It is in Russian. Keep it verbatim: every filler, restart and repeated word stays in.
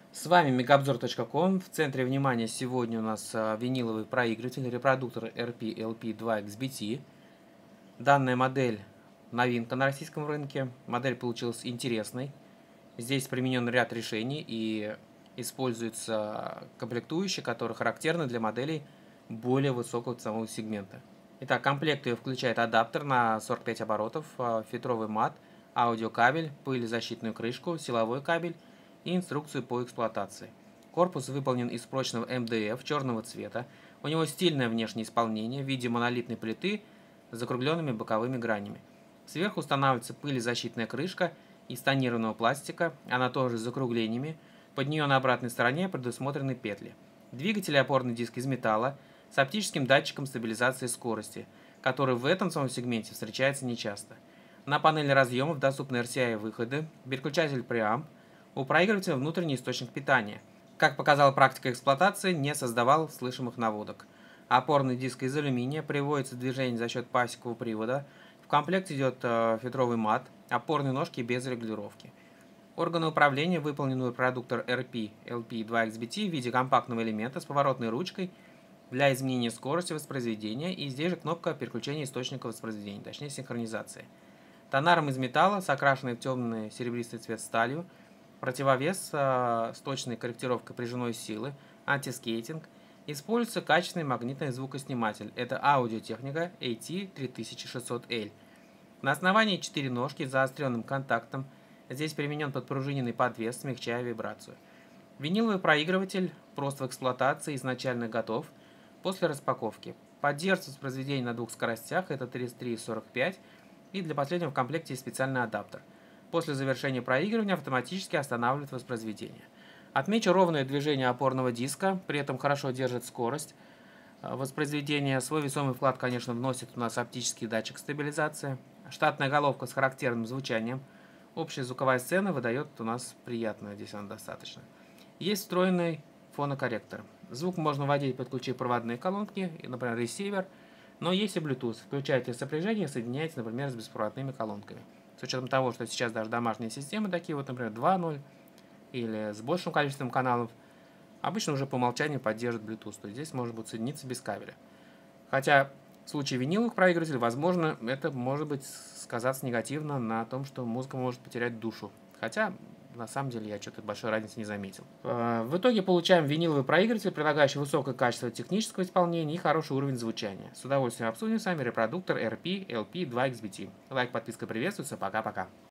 С вами мегабзор точка ком. В центре внимания сегодня у нас а, виниловый проигрыватель, репродуктор эр пи эл пи два икс би ти. Данная модель новинка на российском рынке. Модель получилась интересной. Здесь применен ряд решений и используются комплектующие, которые характерны для моделей более высокого ценового сегмента. Итак, комплект ее включает адаптер на сорок пять оборотов, а, фильтровый мат, аудиокабель, пылезащитную крышку, силовой кабель и инструкцию по эксплуатации. Корпус выполнен из прочного эм дэ эф черного цвета. У него стильное внешнее исполнение в виде монолитной плиты с закругленными боковыми гранями. Сверху устанавливается пылезащитная крышка из тонированного пластика, она тоже с закруглениями. Под нее на обратной стороне предусмотрены петли. Двигатель и опорный диск из металла с оптическим датчиком стабилизации скорости, который в этом самом сегменте встречается нечасто. На панели разъемов доступны эр си ай выходы, переключатель преамп, у проигрывателя внутренний источник питания. Как показала практика эксплуатации, не создавал слышимых наводок. Опорный диск из алюминия приводится в движение за счет пасекового привода. В комплекте идет э, фильтровый мат, опорные ножки без регулировки. Органы управления выполнены в репродуктор эр пи эл пи два икс би ти в виде компактного элемента с поворотной ручкой для изменения скорости воспроизведения, и здесь же кнопка переключения источника воспроизведения, точнее синхронизации. Тонаром из металла с окрашенной в темный серебристый цвет сталью, противовес э, с точной корректировкой прижимной силы, антискейтинг. Используется качественный магнитный звукосниматель. Это аудиотехника эй ти три тысячи шестьсот эл. На основании четыре ножки с заостренным контактом. Здесь применен подпружиненный подвес, смягчая вибрацию. Виниловый проигрыватель прост в эксплуатации, изначально готов. После распаковки поддерживается воспроизведение на двух скоростях, это тридцать три и сорок пять, и для последнего в комплекте есть специальный адаптер. После завершения проигрывания автоматически останавливает воспроизведение. Отмечу ровное движение опорного диска, при этом хорошо держит скорость воспроизведения. Свой весомый вклад, конечно, вносит у нас оптический датчик стабилизации. Штатная головка с характерным звучанием. Общая звуковая сцена выдает у нас приятно, здесь она достаточно. Есть встроенный фонокорректор. Звук можно вводить, подключив проводные колонки, например, ресивер, но есть и Bluetooth. Включаете сопряжение и соединяете, например, с беспроводными колонками. С учетом того, что сейчас даже домашние системы такие вот, например, два ноль или с большим количеством каналов, обычно уже по умолчанию поддерживают Bluetooth, то есть здесь может быть соединиться без кабеля. Хотя в случае виниловых проигрывателей, возможно, это может быть сказаться негативно на том, что музыка может потерять душу. Хотя, на самом деле, я что-то большой разницы не заметил. В итоге получаем виниловый проигрыватель, предлагающий высокое качество технического исполнения и хороший уровень звучания. С удовольствием обсудим с вами репродуктор эр пи эл пи два икс би ти. Лайк, подписка приветствуется. Пока-пока.